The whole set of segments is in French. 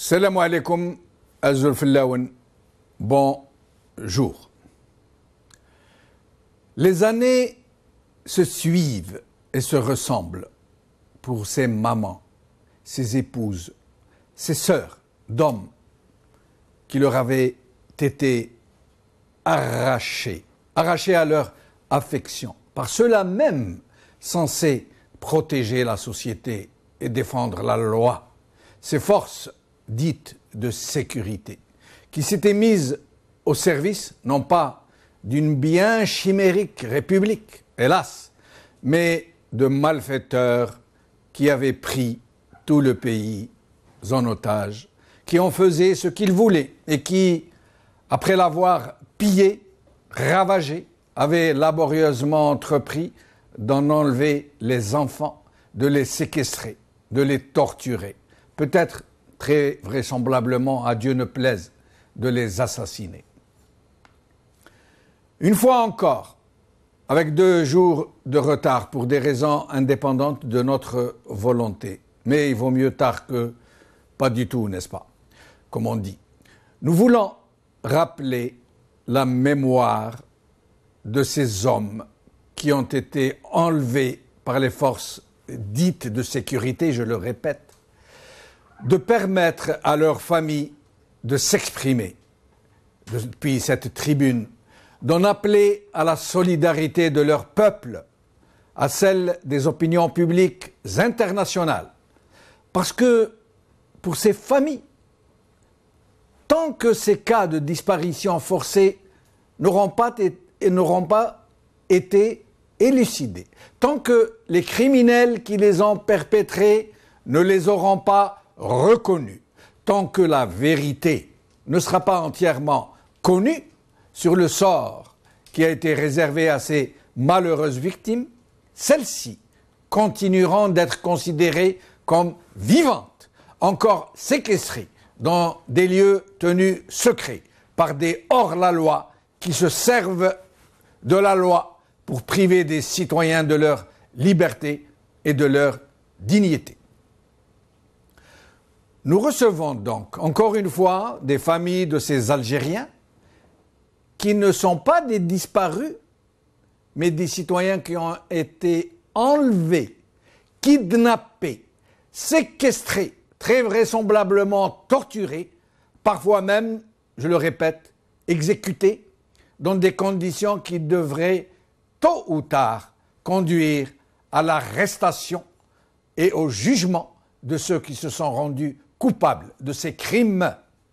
Salam alaikum, Azul Fillaoun. Bonjour. Les années se suivent et se ressemblent pour ces mamans, ces épouses, ces sœurs d'hommes qui leur avaient été arrachées à leur affection, par ceux-là même censés protéger la société et défendre la loi. Ces forces dites de sécurité, qui s'étaient mises au service, non pas d'une bien chimérique république, hélas, mais de malfaiteurs qui avaient pris tout le pays en otage, qui en faisaient ce qu'ils voulaient et qui, après l'avoir pillé, ravagé, avaient laborieusement entrepris d'en enlever les enfants, de les séquestrer, de les torturer, peut-être très vraisemblablement, à Dieu ne plaise, de les assassiner. Une fois encore, avec 2 jours de retard pour des raisons indépendantes de notre volonté, mais il vaut mieux tard que pas du tout, n'est-ce pas, comme on dit. Nous voulons rappeler la mémoire de ces hommes qui ont été enlevés par les forces dites de sécurité, je le répète, de permettre à leurs familles de s'exprimer depuis cette tribune, d'en appeler à la solidarité de leur peuple, à celle des opinions publiques internationales. Parce que pour ces familles, tant que ces cas de disparition forcée n'auront pas été élucidés, tant que les criminels qui les ont perpétrés ne les auront pas reconnus, tant que la vérité ne sera pas entièrement connue sur le sort qui a été réservé à ces malheureuses victimes, celles-ci continueront d'être considérées comme vivantes, encore séquestrées dans des lieux tenus secrets par des hors-la-loi qui se servent de la loi pour priver des citoyens de leur liberté et de leur dignité. Nous recevons donc, encore une fois, des familles de ces Algériens qui ne sont pas des disparus, mais des citoyens qui ont été enlevés, kidnappés, séquestrés, très vraisemblablement torturés, parfois même, je le répète, exécutés, dans des conditions qui devraient, tôt ou tard, conduire à l'arrestation et au jugement de ceux qui se sont rendus coupables de ces crimes,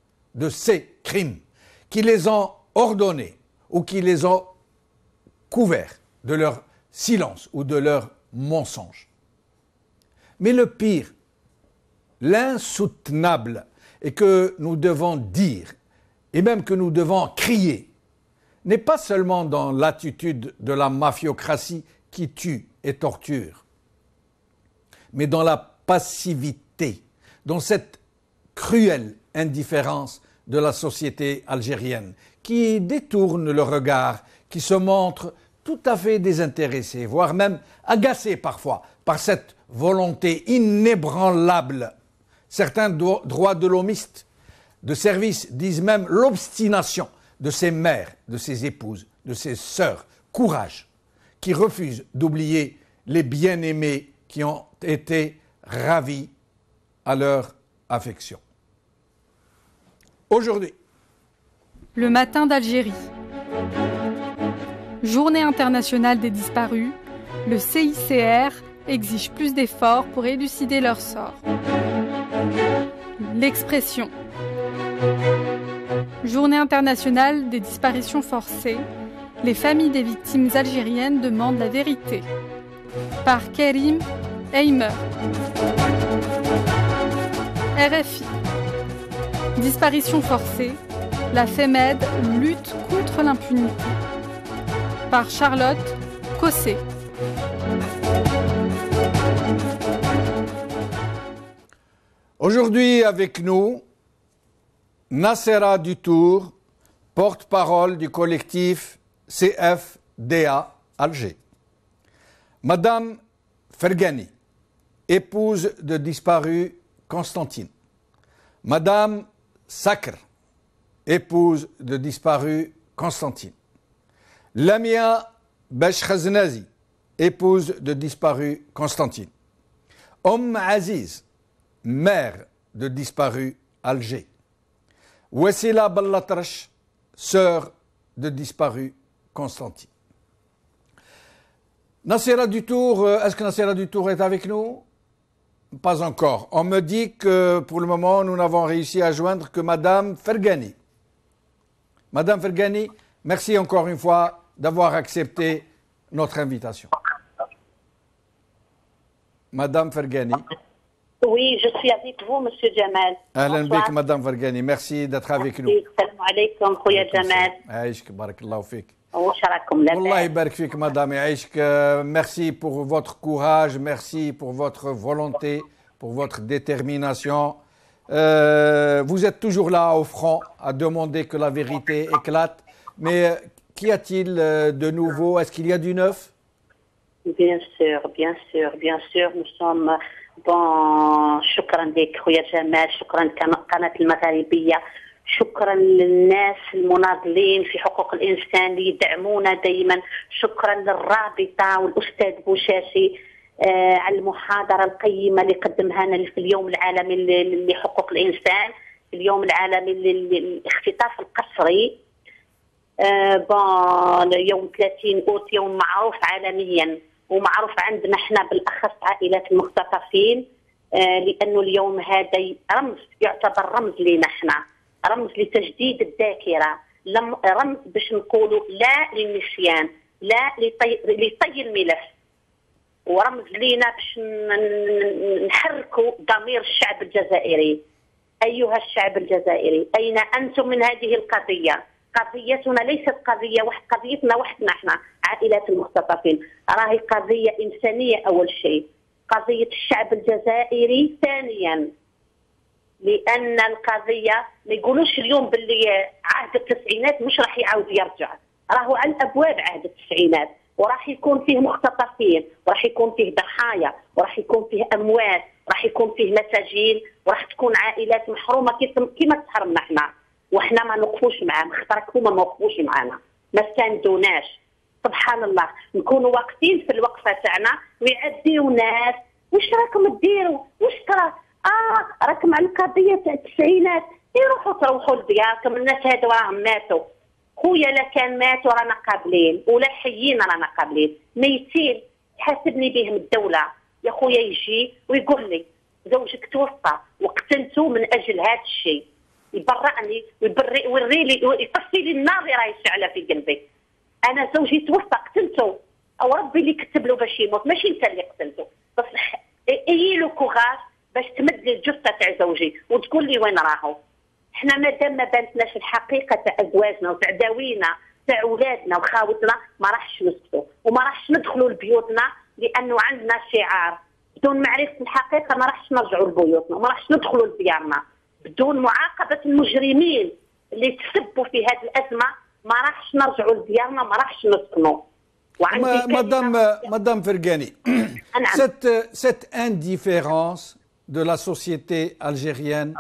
qui les ont ordonnés ou qui les ont couverts de leur silence ou de leur mensonge. Mais le pire, l'insoutenable, et que nous devons dire, et même que nous devons crier, n'est pas seulement dans l'attitude de la mafiocratie qui tue et torture, mais dans la passivité, dans cette cruelle indifférence de la société algérienne, qui détourne le regard, qui se montre tout à fait désintéressé, voire même agacé parfois par cette volonté inébranlable. Certains droits de l'homiste de service disent même l'obstination de ces mères, de ces épouses, de ces sœurs, courage, qui refusent d'oublier les bien-aimés qui ont été ravis à leur affection. Aujourd'hui, le matin d'Algérie. Journée internationale des disparus, le CICR exige plus d'efforts pour élucider leur sort. L'expression. Journée internationale des disparitions forcées, les familles des victimes algériennes demandent la vérité. Par Karim Heimer. RFI. Disparition forcée, la FEMED lutte contre l'impunité. Par Charlotte Cossé. Aujourd'hui avec nous, Nassera Dutour, porte-parole du collectif CFDA Alger. Madame Fergani, épouse de disparu Constantine. Madame Sakr, épouse de disparu Constantine. Lamia Beshkhaznazi, épouse de disparu Constantine. Aziz, mère de disparu Alger. Wassila Ballatrash, sœur de disparu Constantine. Nassira Dutour, est-ce que Nassira Dutour est avec nous? Pas encore. On me dit que pour le moment, nous n'avons réussi à joindre que Madame Fergani. Madame Fergani, merci encore une fois d'avoir accepté notre invitation. Madame Fergani. Oui, je suis avec vous, Monsieur Jamal. Ahlan bik, Madame Fergani. Merci d'être avec nous. Salam alaikum, Khouya Jamal. Aïchk, barakallahu fik. Allah yabarak fik, Madame Aïchk. Merci pour votre courage, merci pour votre volonté, pour votre détermination. Vous êtes toujours là au front à demander que la vérité éclate. Mais qu'y a-t-il de nouveau? Est-ce qu'il y a du neuf? Bien sûr, bien sûr, bien sûr. Nous sommes... bon شكرا لك خويا جمال، شكرا قناة المغاربية، شكرا للناس المناضلين في حقوق الإنسان اللي يدعمونا دائما، شكرا للرابطة والأستاذ بوشاشي على المحاضرة القيمة اللي قدمها لنا في اليوم العالمي لحقوق الإنسان، في اليوم العالمي للاختطاف القسري. يوم 30 أوت يوم معروف عالميا ومعروف عندنا احنا بالاخص عائلات المختطفين، لانه اليوم هذا رمز، يعتبر رمز لنا احنا، رمز لتجديد الذاكره، رمز باش نقولوا لا للنسيان، لا لطي الملف، ورمز لينا باش نحركوا ضمير الشعب الجزائري. ايها الشعب الجزائري، اين انتم من هذه القضيه؟ قضيتنا ليست قضيتنا وحدنا احنا عائلات المختطفين، راهي قضية إنسانية أول شيء، قضية الشعب الجزائري ثانيا، لأن القضية ما يقولوش اليوم باللي عهد التسعينات مش راح يعاود يرجع، راهو على الأبواب عهد التسعينات، وراح يكون فيه مختطفين، وراح يكون فيه ضحايا، وراح يكون فيه أموات، وراح يكون فيه مساجين، وراح تكون عائلات محرومة كيما تحرمنا احنا، وحنا ما نوقفوش معاهم، خاطرك هما ما وقفوش معانا، ما استندوناش. سبحان الله، نكونوا واقفين في الوقفه تاعنا ويعديو ناس، واش راكم ديروا؟ واش ترى؟ راكم على القضيه تاع التسعينات، تروحوا لدياركم، الناس هادو راهم ماتوا. خويا لا كان ماتوا رانا قابلين، ولا حيين رانا قابلين، ميتين تحاسبني بهم الدوله. يا خويا يجي ويقول لي زوجك توفى وقتلته من اجل هذا الشيء، يبرئني ويوري لي يطفي لي النار اللي راهي شاعله في قلبي. انا زوجي توفى قتلته، او ربي اللي كتب له باش يموت، ماشي انت اللي قتلته، بس اي له كوراج باش تمد لي الجثه تاع زوجي وتقول لي وين راهو. احنا مادام ما بانتناش الحقيقه تاع ازواجنا وتاع داوينا تاع اولادنا وخاوتنا، ما راحش نسكتوا وما راحش ندخلوا لبيوتنا، لانه عندنا شعار بدون معرفه الحقيقه ما راحش نرجعوا لبيوتنا وما راحش ندخلوا لديارنا. بدون معاقبه المجرمين اللي تسبوا في هذه الازمه ما راحش نرجعوا لديارنا، ما راحش نسكنوا. Madame Fergani, cette indifférence de la société algérienne,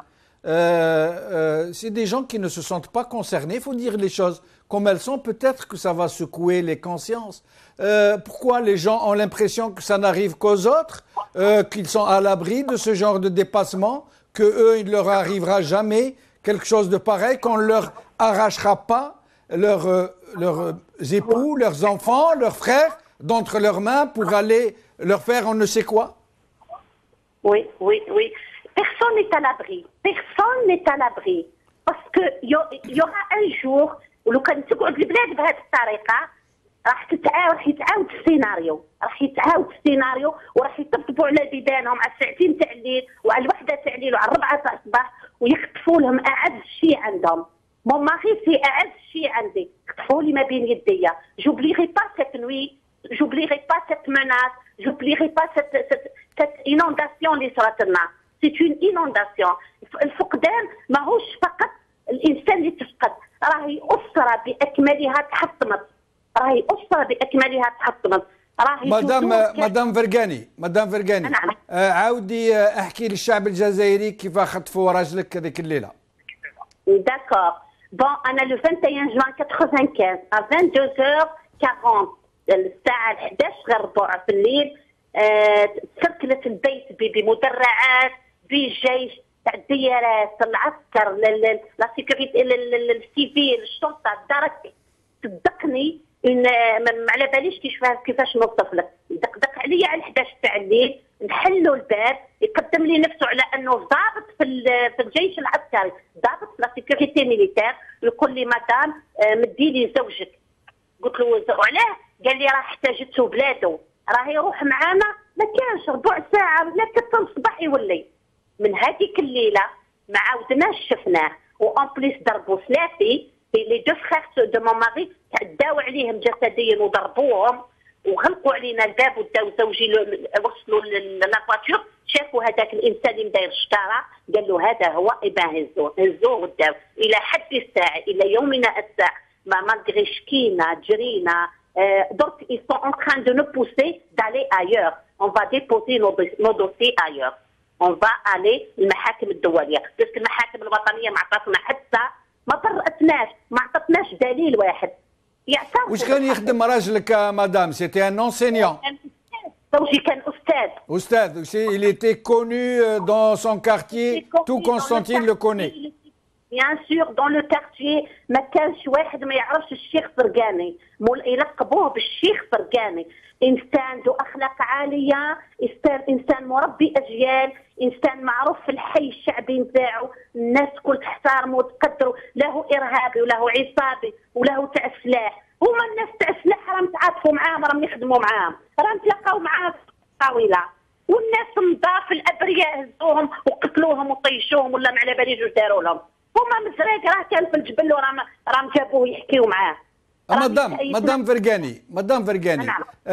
c'est des gens qui ne se sentent pas concernés. Il faut dire les choses comme elles sont. Peut-être que ça va secouer les consciences. Pourquoi les gens ont l'impression que ça n'arrive qu'aux autres, qu'ils sont à l'abri de ce genre de dépassement, que eux, il ne leur arrivera jamais quelque chose de pareil, qu'on ne leur arrachera pas leurs époux, leurs enfants, leurs frères d'entre leurs mains pour aller leur faire on ne sait quoi? Oui, oui, oui. Personne n'est à l'abri. Personne n'est à l'abri. Parce qu'il y aura un jour où لو كان تقعد البلاد بهذه الطريقة راح يتعاود السيناريو، وراح يطبطبوا على بيبانهم على الساعتين تاع الليل وعلى الوحدة تاع الليل وعلى 4 تاع الصباح ويخطفوا لهم أعز شيء عندهم. Mon mari, c'est أعز شيء عندي، خطفوا لي ما بين يديا. J'oublierai pas cette nuit, j'oublierai pas cette menace, j'oublierai pas cette inondation اللي صارت لنا. C'est une inondation. الفقدان ماهوش فقط الإنسان اللي تفقد، راهي أسرة بأكملها تحطمت، مدام فرقاني عاودي احكي للشعب الجزائري كيف خطفوا راجلك هذيك الليله. داكور بون انا لو 21 جوان 95 à 22h40 الساعه 11 غير ربع في الليل تسكلت البيت بمدرعات بالجيش تاع الديارات العسكر لا سيكوريتي السيفيل الشرطه الدرك. صدقني ان ما على باليش كيفاش نوصف لك. دق عليا على 11 تاع الليل نحلوا الباب يقدم لي نفسه على انه ضابط في الجيش العسكري ضابط في لا سيكوريتي ميليتير يقول لي مدام مدي لي زوجك. قلت له وعلاه؟ قال لي راه احتاجته بلادو راه يروح معانا ما كانش ربع ساعه ولا كثر الصباح يولي. من هذيك الليله ما عاودناش شفناه وان بليس ضربوا ثلاثي لي دو فخيغ دو مون ماري تعداو عليهم جسديا وضربوهم وغلقوا علينا الباب وداو زوجي وصلوا للفاتور شافوا هذاك الانسان اللي داير الشطاره قال له هذا هو هزوه وداو الى حد الساعه الى يومنا الساعه malgré شكينا جرينا donc ils sont en train de nous pousser d'aller ailleurs. On va déposer nos dossiers ailleurs. On va aller المحاكم الدوليه بس المحاكم الوطنيه ما عطاتنا حتى ما برأتناش ما عطتناش دليل واحد. واش كان يخدم راجلك مدام؟ سيتي ان انسينيون. زوجي كان استاذ. Il était connu dans son quartier, tout Constantine le connaît. Bien sûr dans le quartier ما كانش واحد ما يعرفش الشيخ فرقاني يلقبوه بالشيخ فرقاني. انسان ذو اخلاق عاليه، انسان مربي اجيال، انسان معروف في الحي الشعبي نتاعو، الناس كل تحترمه وتقدره، له ارهابي وله عصابي وله تاع السلاح. هما الناس تاع السلاح راهم تعاطفوا معاهم راهم يخدموا معاهم راهم تلاقاو معاه طاوله. والناس نضاف الابرياء هزوهم وقتلوهم وطيشوهم ولا ما على باليش واش داروا لهم. هما مزريق راه كان في الجبل وراهم جابوه يحكيو معاه. مدام فرقاني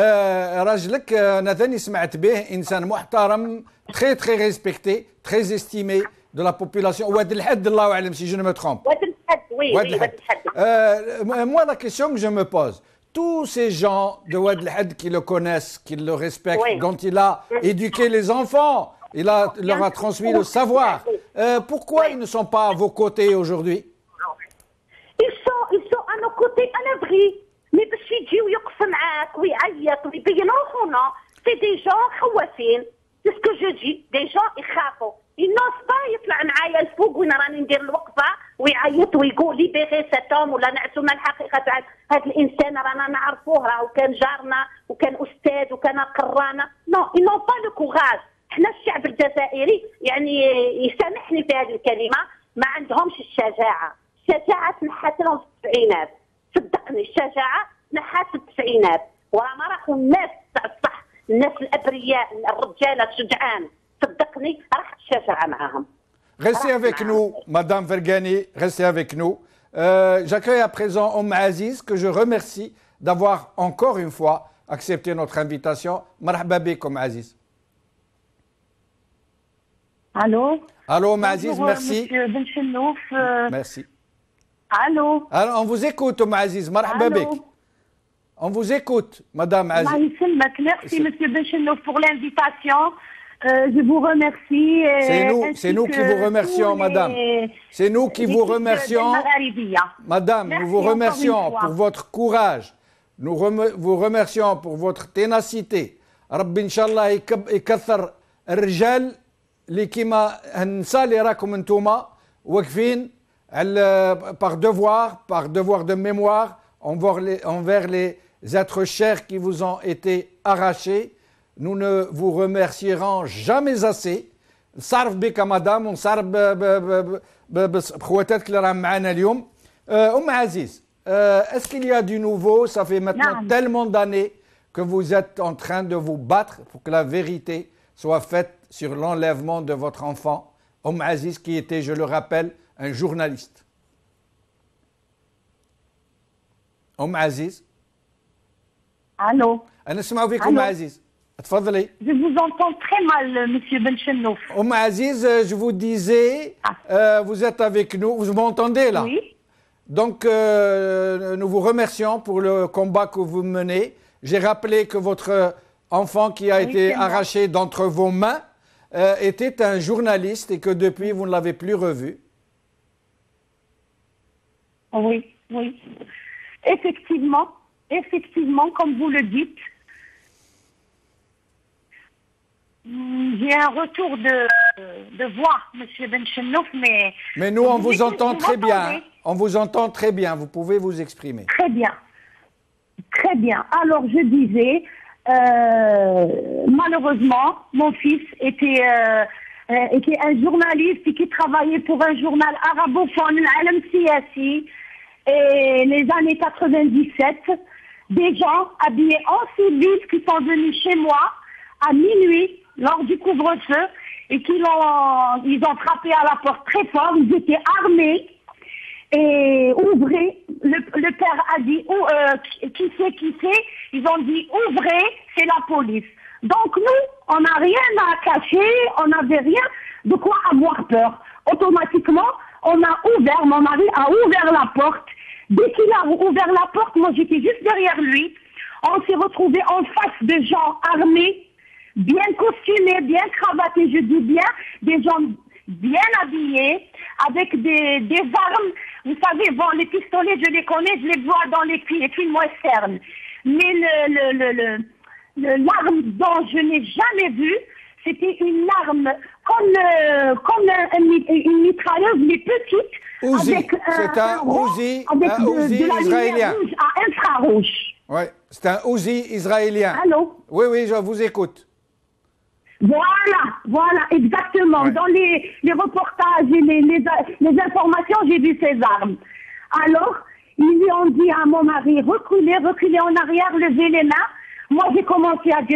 راجلك انا ثاني سمعت به انسان محترم تري ريسبكتي تري استيمي دو لا بوبولاسيون. واد الحد الله اعلم سي جو نو مي ترومب. واد الحد وي واد الحد. Moi la question que je me pose, tous ces gens de Oued El Had qui le connaissent, qui le respectent, dont il a éduqué les enfants, leur a transmis le savoir, pourquoi ils ne sont pas à vos côtés aujourd'hui? Ils sont à nos côtés à l'abri. Mais باش يجيو يوقف معاك ويعيط ويبين روحنا سي دي جون خوافين. سي سكو جو جي دي جون يخافوا. الناس با يطلع معايا الفوق وين راني ندير الوقفه ويعيط ويقول ليبيغي ساتوم ولا نعسونا الحقيقه تاع هذا الانسان رانا نعرفوه راه كان جارنا وكان استاذ وكان قرانا. نو ils n'ont pas le courage. احنا الشعب الجزائري يعني يسامحني في هذه الكلمه ما عندهمش الشجاعه. الشجاعه تنحات لهم في التسعينات. صدقني الشجاعه نحات في التسعينات وراه ما راحوا الناس تاع الصح الناس الابرياء الرجاله الشجعان. صدقني راحت الشجاعه معاهم. Restez avec nous, Madame Vergani, restez avec nous. J'accueille à présent Aziz, que je remercie d'avoir encore une fois accepté notre invitation. Marhaba bikoum Aziz. Allô? Allô, Aziz, merci. Monsieur Benchenouf. Merci. Allô? Alors, on vous écoute, Aziz. Marhaba bik. On vous écoute, Madame Aziz. Merci, Monsieur Benchenouf, pour l'invitation. Je vous remercie. C'est nous qui vous remercions, Madame. C'est nous qui vous remercions. Madame, nous vous remercions pour votre courage. Nous vous remercions pour votre ténacité. Rabbi Inch'Allah يكثر الرجال اللي كيما النساء اللي راكم انتوما واقفين par devoir de mémoire envers les êtres chers qui vous ont été arrachés. Nous ne vous remercierons jamais assez. نصرف بك مدام ونصرف بخواتاتك اللي راهم معنا اليوم. Aziz, est-ce qu'il y a du nouveau? Ça fait maintenant tellement d'années que vous êtes en train de vous battre pour que la vérité soit faite sur l'enlèvement de votre enfant, Aziz, qui était, je le rappelle, un journaliste. Aziz. Allô. أنا نسمع فيكم Aziz. تفضلي. Je vous entends très mal, Monsieur Benchenouf. Aziz, je vous disais, vous êtes avec nous, vous m'entendez là? Oui. Donc, nous vous remercions pour le combat que vous menez J'ai rappelé que votre enfant qui a été arraché d'entre vos mains était un journaliste et que depuis, vous ne l'avez plus revu. Oui, oui. Effectivement, comme vous le dites, j'ai un retour de voix, Monsieur Benchenouf, mais... Mais nous, on vous entend très bien. On vous entend très bien. Vous pouvez vous exprimer. Très bien. Très bien. Alors, je disais, malheureusement, mon fils était un journaliste qui travaillait pour un journal arabophone, l'Alam Siyasi, et les années 97, des gens habillés en civil qui sont venus chez moi à minuit, lors du couvre-feu, et ils ont frappé à la porte très fort, ils étaient armés, et ouvrez, le père a dit, qui c'est, ils ont dit, ouvrez, c'est la police. Donc nous, on n'a rien à cacher, on n'avait rien de quoi avoir peur. Automatiquement, on a ouvert, mon mari a ouvert la porte. Dès qu'il a ouvert la porte, moi j'étais juste derrière lui. On s'est retrouvés en face de gens armés, bien costumés, bien cravatés, je dis bien, des gens bien habillés, avec des armes. Vous savez, bon, les pistolets, je les connais, je les vois dans les films westerns. Mais l'arme dont je n'ai jamais vu, c'était une arme comme une mitrailleuse, mais petite. Uzi, c'est un Uzi, israélien. Rouge à infrarouge. Oui, c'est un Uzi israélien. Allô? Oui, oui, je vous écoute. Voilà, exactement. Ouais. Dans les reportages et les informations, j'ai vu ces armes. Alors, ils lui ont dit à mon mari, reculez en arrière, levez les mains. Moi, j'ai commencé à dire,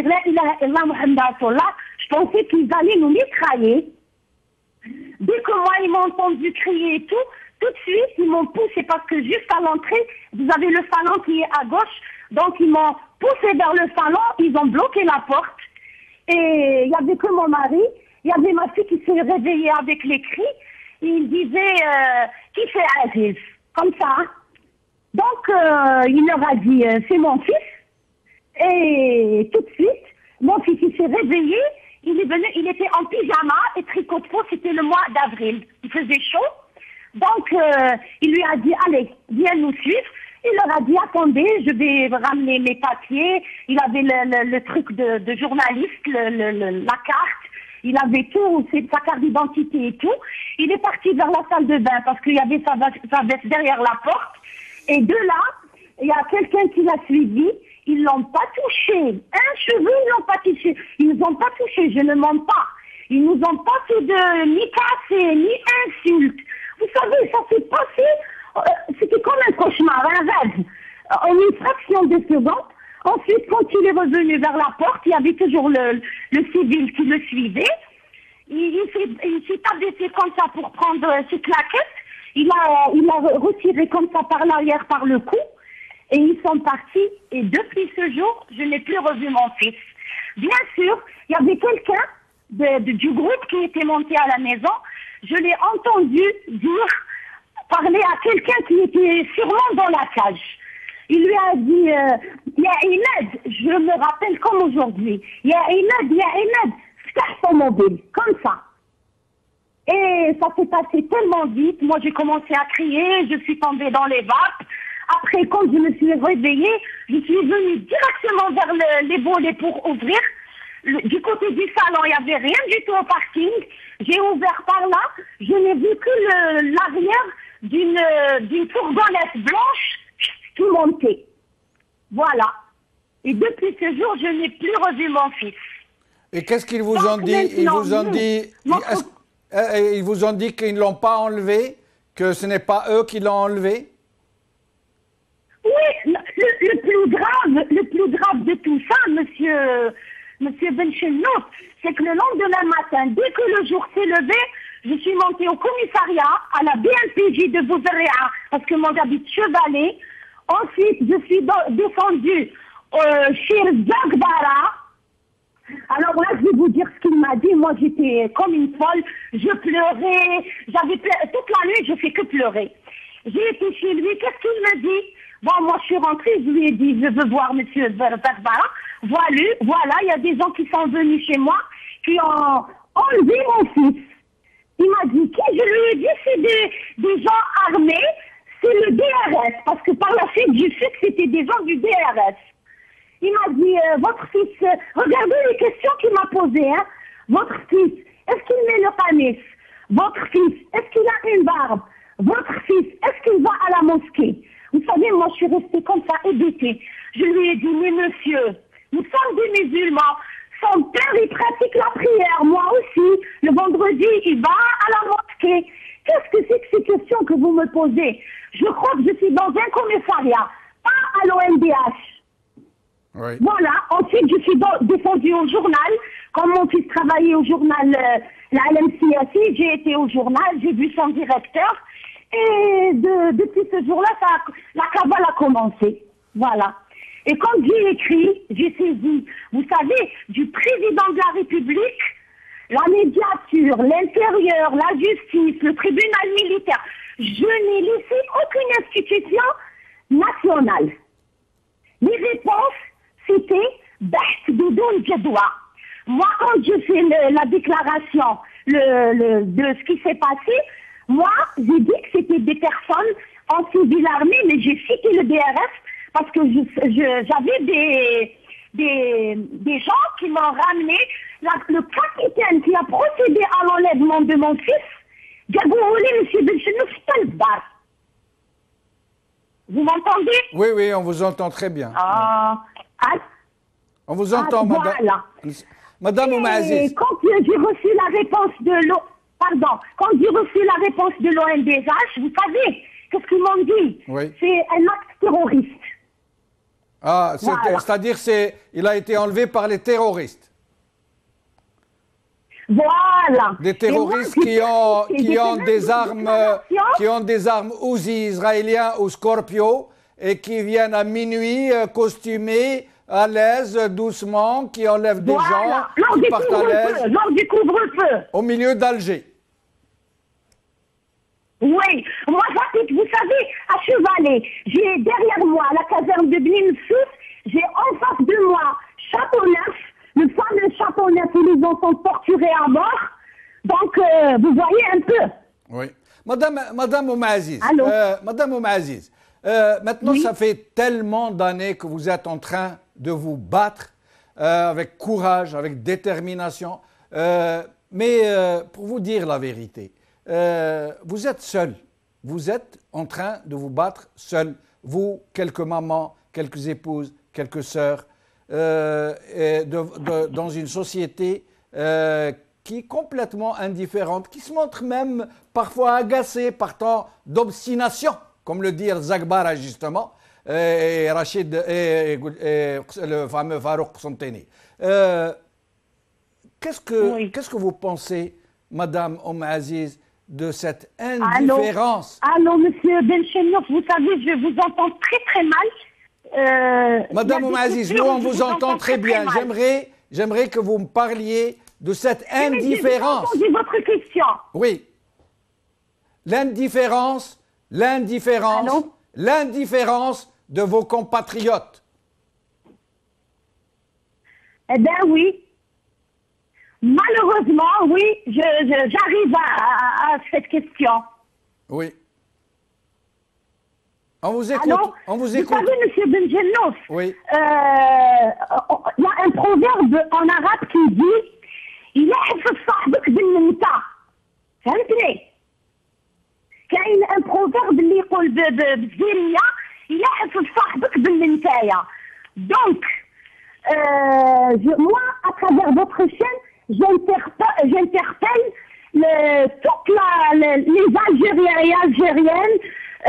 je pensais qu'ils allaient nous mitrailler. Dès que moi, ils m'ont entendu crier et tout de suite, ils m'ont poussé parce que juste à l'entrée, vous avez le salon qui est à gauche. Donc, ils m'ont poussé vers le salon, ils ont bloqué la porte. Et il n'y avait que mon mari, il y avait ma fille qui s'est réveillée avec les cris. Il disait, qui c'est Aziz? Comme ça. Donc, il leur a dit, c'est mon fils. Et tout de suite, mon fils il s'est réveillé, il est venu, il était en pyjama et tricot de peau, c'était le mois d'avril. Il faisait chaud. Donc, il lui a dit, allez, viens nous suivre. Il leur a dit, attendez, je vais ramener mes papiers. Il avait le truc de journaliste, la carte. Il avait tout, sa carte d'identité et tout. Il est parti vers la salle de bain parce qu'il y avait sa veste derrière la porte. Et de là, il y a quelqu'un qui l'a suivi. Ils l'ont pas touché. Un cheveu, ils l'ont pas touché. Ils nous ont pas touché, je ne mens pas. Ils nous ont pas fait ni cassé, ni insulte. Vous savez, ça s'est passé, c'était comme un cauchemar, un rêve. En une fraction de seconde. Ensuite, quand il est revenu vers la porte, il y avait toujours le civil qui le suivait. Il s'est abaissé comme ça pour prendre ses claquettes. Il a retiré comme ça par l'arrière, par le cou. Et ils sont partis. Et depuis ce jour, je n'ai plus revu mon fils. Bien sûr, il y avait quelqu'un du groupe qui était monté à la maison. Je l'ai entendu parler à quelqu'un qui était sûrement dans la cage. Il lui a dit, il y a une aide, je me rappelle comme aujourd'hui. Il y a une aide, ftah ton mobile, comme ça. Et ça s'est passé tellement vite. Moi, j'ai commencé à crier, je suis tombée dans les vapes. Après, quand je me suis réveillée, je suis venue directement vers les volets pour ouvrir. Du côté du salon, il n'y avait rien du tout au parking. J'ai ouvert par là. Je n'ai vu que l'arrière d'une fourgonnette blanche qui montait. Voilà. Et depuis ce jour, je n'ai plus revu mon fils. Et qu'est-ce qu'ils vous ont dit? Ils vous ont dit qu'ils ne l'ont pas enlevé, que ce n'est pas eux qui l'ont enlevé? Oui, le plus grave de tout ça, Monsieur Benchenouf, c'est que le lendemain matin, dès que le jour s'est levé, je suis montée au commissariat, à la BNPJ de Bouzaréa, parce que moi j'habite Chevalet. Ensuite, je suis descendue chez Zagbara. Alors là, je vais vous dire ce qu'il m'a dit. Moi, j'étais comme une folle. Je pleurais. Toute la nuit, je fais que pleurer. J'ai été chez lui, qu'est-ce qu'il me dit? Bon, moi, je suis rentrée, je lui ai dit, je veux voir monsieur Barbara. Voilà, il y a des gens qui sont venus chez moi, qui ont enlevé mon fils. Il m'a dit, je lui ai dit, c'est des gens armés, c'est le DRS, parce que par la suite, j'ai su que c'était des gens du DRS. Il m'a dit, votre fils, regardez les questions qu'il m'a posées, hein. Votre fils, est-ce qu'il met le panis? Votre fils, est-ce qu'il a une barbe? Votre fils, est-ce qu'il va à la mosquée? Vous savez, moi, je suis restée comme ça, hébétée. Je lui ai dit, mais monsieur, nous sommes des musulmans. Son père, il pratique la prière. Moi aussi. Le vendredi, il va à la mosquée. Qu'est-ce que c'est que ces questions que vous me posez? Je crois que je suis dans un commissariat, pas à l'OMDH. Oui. Voilà. Ensuite, je suis descendue au journal. Comme mon fils travaillait au journal, la LMCSI, j'ai été au journal, j'ai vu son directeur. Et depuis ce jour-là, la cabale a commencé. Voilà. Et quand j'ai écrit, j'ai saisi, vous savez, du président de la République, la médiature, l'intérieur, la justice, le tribunal militaire. Je n'ai laissé aucune institution nationale. Les réponses, c'était Baht Bidon Djadoua. Moi, quand je fais la déclaration de ce qui s'est passé, moi, j'ai dit que c'était des personnes en civil armé, mais j'ai cité le DRS parce que j'avais des gens qui m'ont ramené. Le capitaine qui a procédé à l'enlèvement de mon fils, Gabourouli, M. Benchenouf, Talbar. Vous m'entendez? Oui, oui, on vous entend très bien. On vous entend, madame. Voilà. Madame Oumaziz. Quand j'ai reçu la réponse de quand j'ai reçu la réponse de l'OMDH, vous savez, qu'est-ce qu'ils m'ont dit? Oui. C'est un acte terroriste. Ah, Voilà. c'est-à-dire il a été enlevé par les terroristes. Voilà. Des terroristes qui ont des armes Uzi israéliens ou Scorpio et qui viennent à minuit costumés, à l'aise, doucement, qui enlèvent des gens, qui partent à l'aise. Lors du couvre-feu. Au milieu d'Alger. Oui, moi j'habite, vous savez, à Chevalet. J'ai derrière moi la caserne de Bnin Souf, j'ai en face de moi Châteauneuf, le fameux Châteauneuf où les gens sont torturés à mort. Donc, vous voyez un peu. Oui. Madame Oumaziz. Allô? Madame Oumaziz, maintenant Oui. ça fait tellement d'années que vous êtes en train de vous battre avec courage, avec détermination. Mais pour vous dire la vérité, vous êtes seul. Vous êtes en train de vous battre seul. Vous, quelques mamans, quelques épouses, quelques sœurs, dans une société qui est complètement indifférente, qui se montre même parfois agacée par tant d'obstination, comme le dit Zagbara justement, et Rachid et le fameux Farouk Santeni. Qu'est-ce que vous pensez, Madame Oumaziz, de cette indifférence? Allô, monsieur Benchenouf, vous savez, je vous entends très très mal. Madame Oumaziz, nous on vous entend très bien. J'aimerais que vous me parliez de cette indifférence. J'ai votre question. Oui. L'indifférence de vos compatriotes. Eh bien oui. Malheureusement, oui, j'arrive à cette question. Oui. On vous écoute. Allô? On vous Vous écoute. savez, monsieur Benjellouf, Oui. il y a un proverbe en arabe qui dit il يحفظ صاحبك بالنمتة. فهمتني؟ كاين un proverbe اللي يقول بالزينية يحفظ صاحبك بالنمتاية. Donc, moi, à travers votre chaîne, j'interpelle toutes les Algériens et Algériennes,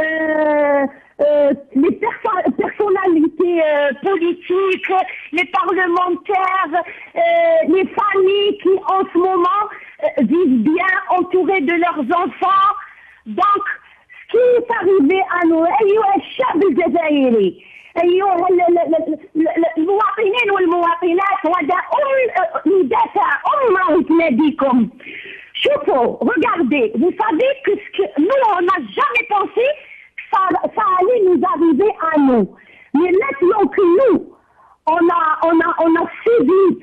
les personnalités politiques, les parlementaires, les familles qui en ce moment vivent bien entourées de leurs enfants. Donc, ce qui est arrivé à nous, أيها الشعب الجزائري، أيها المواطنين والمواطنات، وهذا ندافع أمة تناديكم. Choufou, regardez, vous savez que nous, on n'a jamais pensé nous. Mais maintenant que nous, on a subi,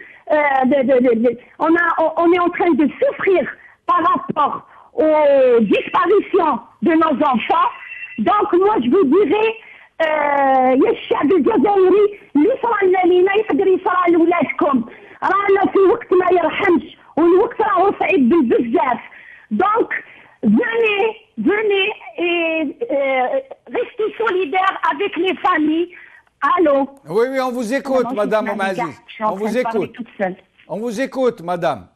on est en train de souffrir par rapport aux disparitions de nos enfants. Donc moi je vous dirais يا الشعب الجزائري اللي صرا لنا لينا يقدر يصرى لولادكم. رانا في وقت ما يرحمش والوقت راهو صعيب بزاف. Donc venez et restez solidaires avec les familles. Allô? Oui, on vous écoute, Madame Aziz. On vous écoute. On vous écoute, Madame.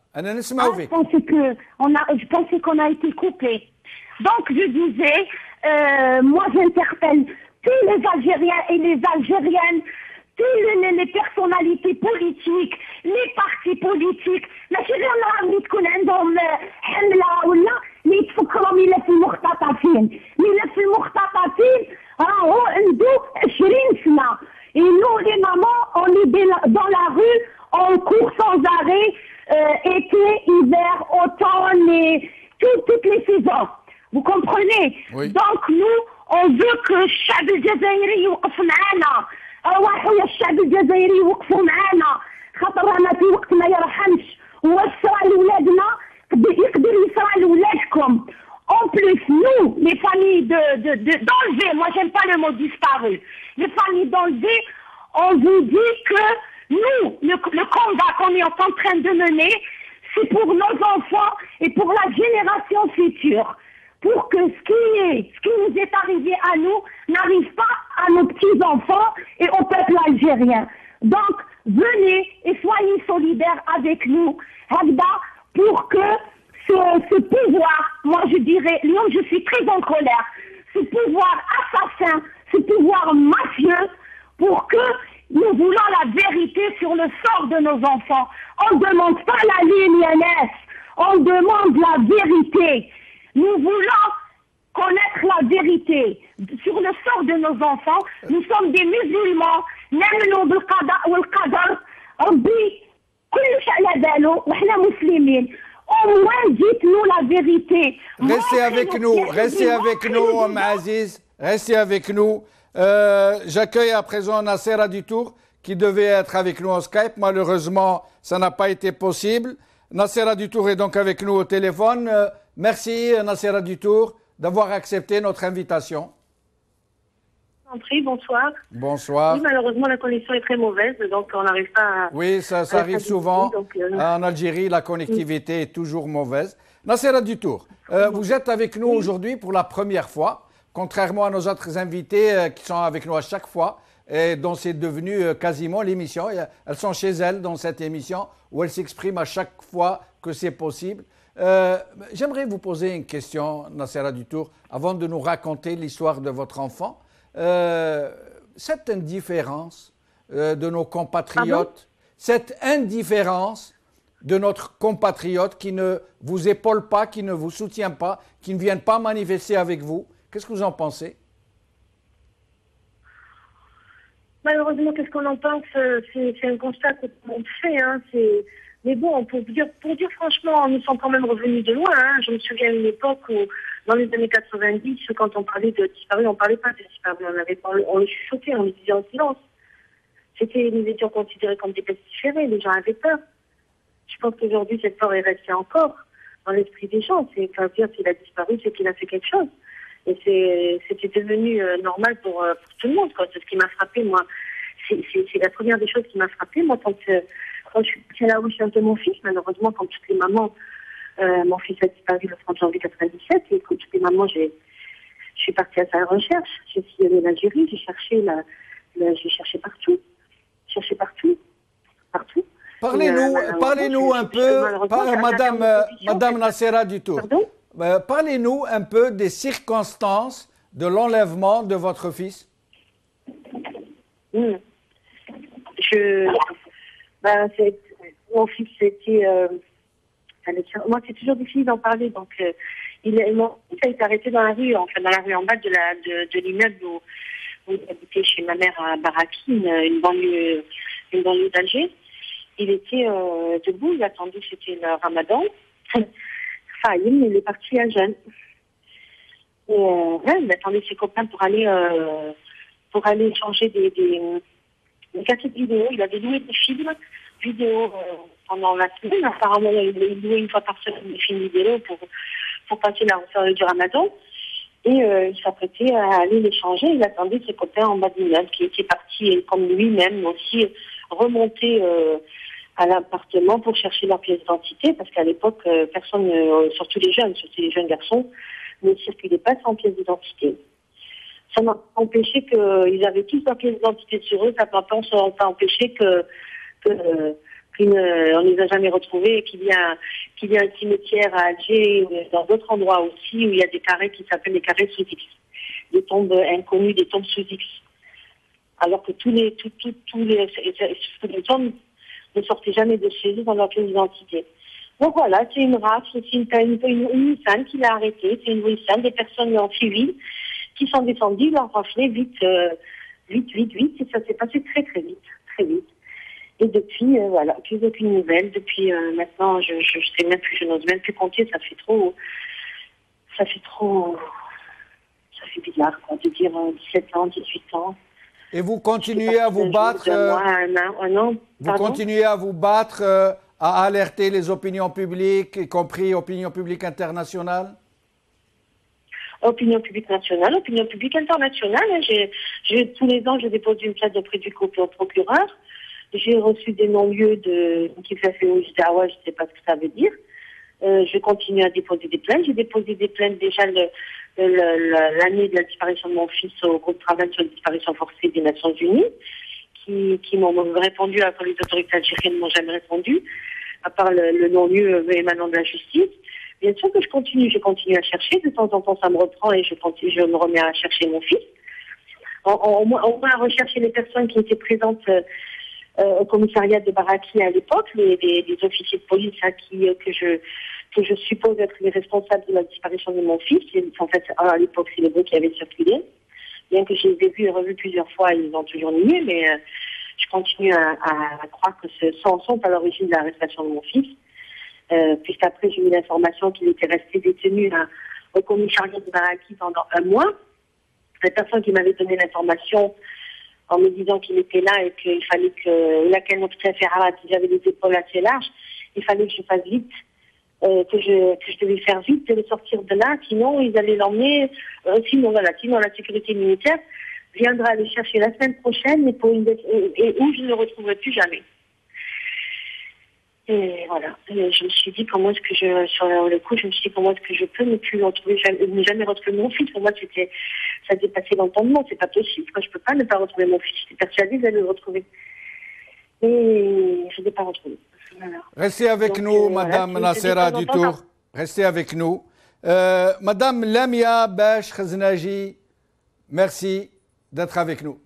Je pensais qu'on a été coupé. Donc, je disais, moi j'interpelle tous les Algériens et les Algériennes, toutes les personnalités politiques, les partis politiques. ماشي غير اللي تكون عندهم حملة ولا اللي يتفكروا ملف المختطفين. ملف المختطفين راهو عنده 20 سنة. Et nous, les mamans, on est dans la rue, on court sans arrêt, été, hiver, automne, toutes les saisons. Vous comprenez? Oui. Donc nous, on veut que الشعب الجزائري يوقف معانا. روحوا يا الشعب الجزائري يوقفوا معانا. خاطر رانا في وقت ما يرحمش. وصرا لولادنا يقدر يصرى لولادكم. En plus, nous, les familles d'enlever, moi j'aime pas le mot disparu, les familles d'enlever, on vous dit que nous, le combat qu'on est en train de mener, c'est pour nos enfants et pour la génération future. Pour que ce qui nous est arrivé à nous n'arrive pas à nos petits-enfants et au peuple algérien. Donc, venez et soyez solidaires avec nous, Hagda, pour que ce pouvoir, moi je dirais, Lyon, je suis très en colère, ce pouvoir assassin, ce pouvoir mafieux, pour que nous voulons la vérité sur le sort de nos enfants. On ne demande pas la ligne NS, on demande la vérité. Nous voulons connaître la vérité sur le sort de nos enfants. Nous sommes des musulmans, نؤمنوا بالقضاء والقدر. ربي كلش على باله وإحنا مسلمين. Au moins, dites-nous la vérité. Restez avec nous, Aziz. Restez avec nous. J'accueille à présent Nassera Dutour, qui devait être avec nous en Skype. Malheureusement, ça n'a pas été possible. Nassera Dutour est donc avec nous au téléphone. Merci, Nassera Dutour, d'avoir accepté notre invitation. Bonsoir. Bonsoir. Oui, malheureusement, la connexion est très mauvaise, donc on n'arrive pas à... Oui, ça arrive souvent. Donc, en Algérie, la connectivité est toujours mauvaise. Nassera Dutour, vous êtes avec nous aujourd'hui pour la première fois, contrairement à nos autres invités qui sont avec nous à chaque fois et dont c'est devenu quasiment l'émission. Elles sont chez elles dans cette émission où elles s'expriment à chaque fois que c'est possible. J'aimerais vous poser une question, Nassera Dutour, avant de nous raconter l'histoire de votre enfant. Cette indifférence de nos compatriotes, cette indifférence de notre compatriote qui ne vous épaule pas, qui ne vous soutient pas, qui ne viennent pas manifester avec vous, qu'est-ce que vous en pensez? Malheureusement, qu'est-ce qu'on en pense? C'est un constat que tout le monde fait. Hein. Mais bon, pour dire franchement, nous sommes quand même revenus de loin. Hein. Je me souviens d'une époque où, dans les années 90, quand on parlait de disparus, on ne parlait pas de disparus. On les chuchotait, on les disait en silence. Nous étions considérés comme des pestiférés, les gens avaient peur. Je pense qu'aujourd'hui, cette peur est restée encore dans l'esprit des gens. C'est qu'à dire s'il a disparu, c'est qu'il a fait quelque chose. Et c'était devenu normal pour tout le monde. C'est ce qui m'a frappé, moi. C'est la première des choses qui m'a frappé, moi, quand je suis là où je suis un peu mon fils, malheureusement, comme toutes les mamans, mon fils a disparu le 30 janvier 97, et comme toutes les mamans, je suis partie à sa recherche. J'ai sillonné l'Algérie, j'ai cherché partout. Partout. Parlez-nous un peu, Madame Nassera Dutour. Parlez-nous un peu des circonstances de l'enlèvement de votre fils. Mon fils, c'était... moi, c'est toujours difficile d'en parler. Donc, mon fils a été arrêté dans la rue en bas de l'immeuble où il habitait chez ma mère à Baraki, une banlieue d'Alger. Il était debout, il attendait, c'était le ramadan. Faïm, il est parti à jeûne. Il attendait ses copains pour aller pour aller changer des cassettes vidéo. Il avait loué des films vidéo pendant la semaine. Apparemment, il louait une fois par semaine des films vidéo pour passer la période du Ramadan. Et il s'apprêtait à aller les changer. Il attendait ses copains en bas d'immeuble qui étaient partis, comme lui-même aussi, remonter à l'appartement pour chercher leur pièce d'identité, parce qu'à l'époque, personne, surtout les jeunes garçons, ne circulaient pas sans pièce d'identité. Ça m'a empêché qu'ils avaient tous leur pièce d'identité sur eux, ça m'a pas empêché qu'on ne les a jamais retrouvés et qu'il y a un cimetière à Alger, dans d'autres endroits aussi, où il y a des carrés qui s'appellent les carrés sous X. Des tombes inconnues, des tombes sous X. Alors que tous les tombes ne sortaient jamais de chez eux dans leur pièce d'identité. Donc voilà, c'est une race, c'est une Nissan qui l'a arrêté, c'est une Nissan, des personnes en civil qui sont descendues, l'ont raflé vite, et ça s'est passé très vite. Et depuis, voilà, plus aucune nouvelle. Depuis maintenant, je sais même plus, je n'ose même plus compter, ça fait bizarre, quoi, de dire 17 ans, 18 ans. Et vous continuez à vous battre vous continuez à vous battre, à alerter les opinions publiques, y compris opinion publique internationale? Opinion publique nationale, opinion publique internationale. Tous les ans, je dépose une plainte auprès du procureur. J'ai reçu des non-lieux qui fait au Jdawa, je ne sais pas ce que ça veut dire. Je continue à déposer des plaintes. J'ai déposé des plaintes déjà l'année de la disparition de mon fils au groupe de travail sur la disparition forcée des Nations Unies, qui m'ont répondu alors que les autorités algériennes ne m'ont jamais répondu, à part le non-lieu émanant de la justice. Bien sûr que je continue à chercher. De temps en temps, ça me reprend et je me remets à chercher mon fils. Au moins à rechercher les personnes qui étaient présentes au commissariat de Baraki à l'époque, les officiers de police que je suppose être les responsables de la disparition de mon fils. En fait, à l'époque, c'est le bruit qui avait circulé. Bien que je les ai vus et revus plusieurs fois, ils ont toujours nié, mais je continue à croire que ce sont à l'origine de l'arrestation de mon fils. Puisqu'après, j'ai eu l'information qu'il était resté détenu au commissariat de Baraki pendant 1 mois. La personne qui m'avait donné l'information en me disant qu'il était là et qu'il fallait que laquelle notre préférable, j'avais des épaules assez larges, il fallait que je fasse vite, que je devais faire vite de le sortir de là, sinon ils allaient l'emmener, sinon la sécurité militaire viendra le chercher la semaine prochaine et où je ne le retrouverai plus jamais. Et voilà, et je me suis dit comment est-ce que je peux ne jamais retrouver mon fils. Pour moi, ça dépassait l'entendement, c'est pas possible. Moi, je peux pas ne pas retrouver mon fils. J'étais persuadée d'aller le retrouver. Et je ne l'ai pas retrouvé. Voilà. Restez avec nous, Madame Nassera Dutour. Restez avec nous. Madame Lamia Bash Khaznaji, merci d'être avec nous.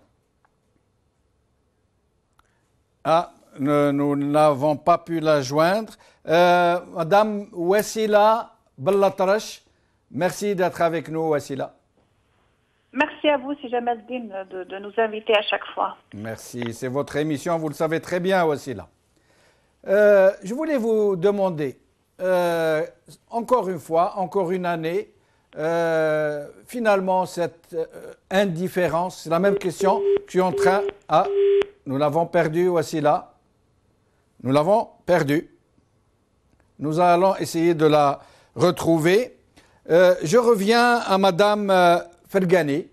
Nous n'avons pas pu la joindre. Madame Wassila Ballatrash, merci d'être avec nous, Wassila. Merci à vous, Jamal Din, de nous inviter à chaque fois. Merci, c'est votre émission, vous le savez très bien, Wassila. Je voulais vous demander, encore une fois, encore une année, finalement, cette indifférence, c'est la même question que je suis en train... nous l'avons perdu, Wassila. Nous l'avons perdue. Nous allons essayer de la retrouver. Je reviens à Madame Fergani.